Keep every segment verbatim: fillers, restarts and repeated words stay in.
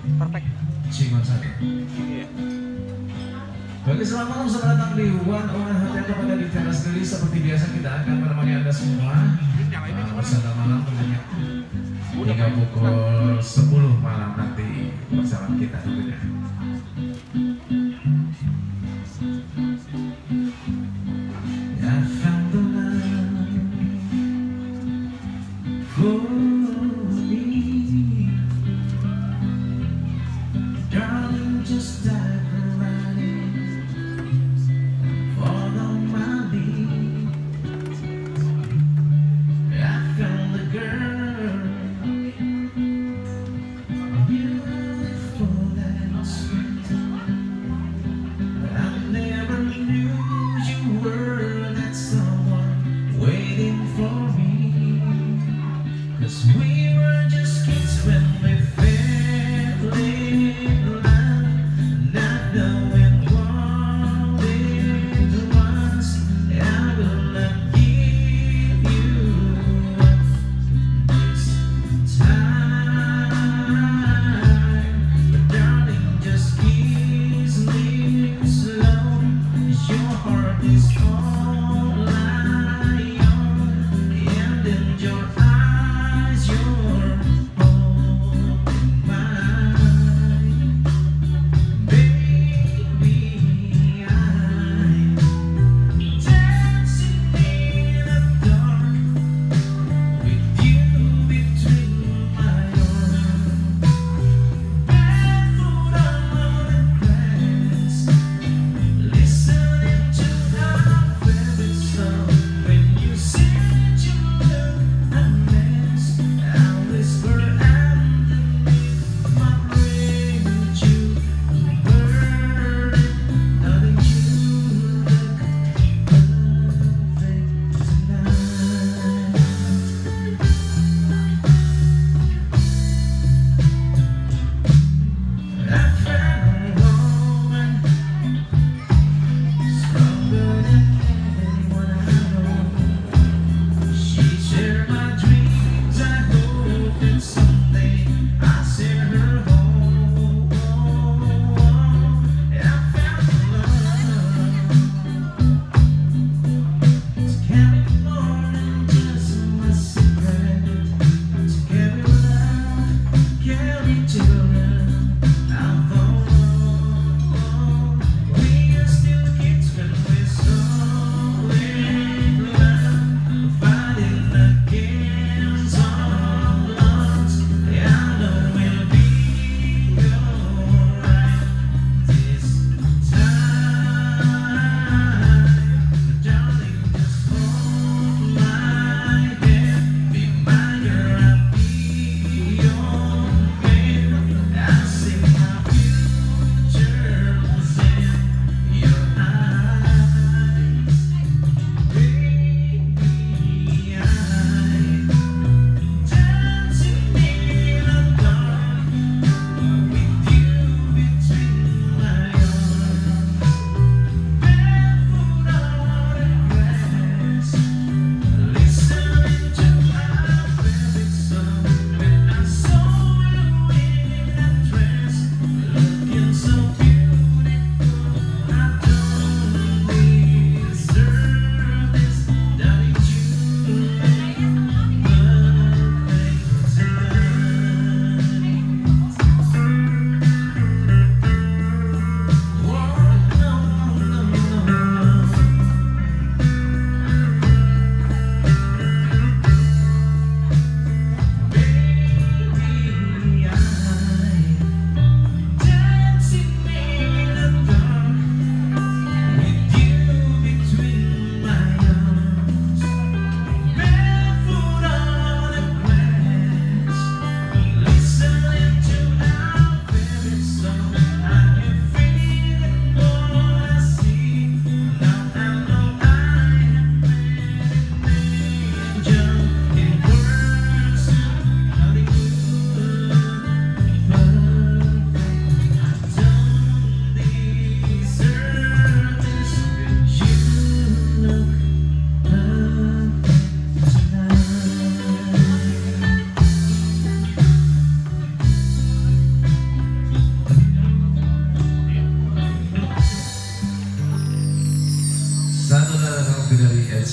Perfect. Cuma satu. Iya. Bagi selamat malam, selamat datang di One One Hotel kepada di teras Gelis. Seperti biasa kita akan menemani Anda semua uh, bersama malam tentunya hingga pukul sepuluh malam nanti bersama kita tentunya. I found the love for me, darling, just dive right in, follow my lead. I found the girl, beautiful and sweet. I never knew you were that someone waiting for me, 'cause we were just kids when we fell in love.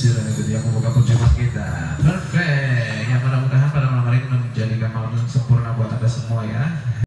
kasih dan itu dia membuka perjumpaan kita.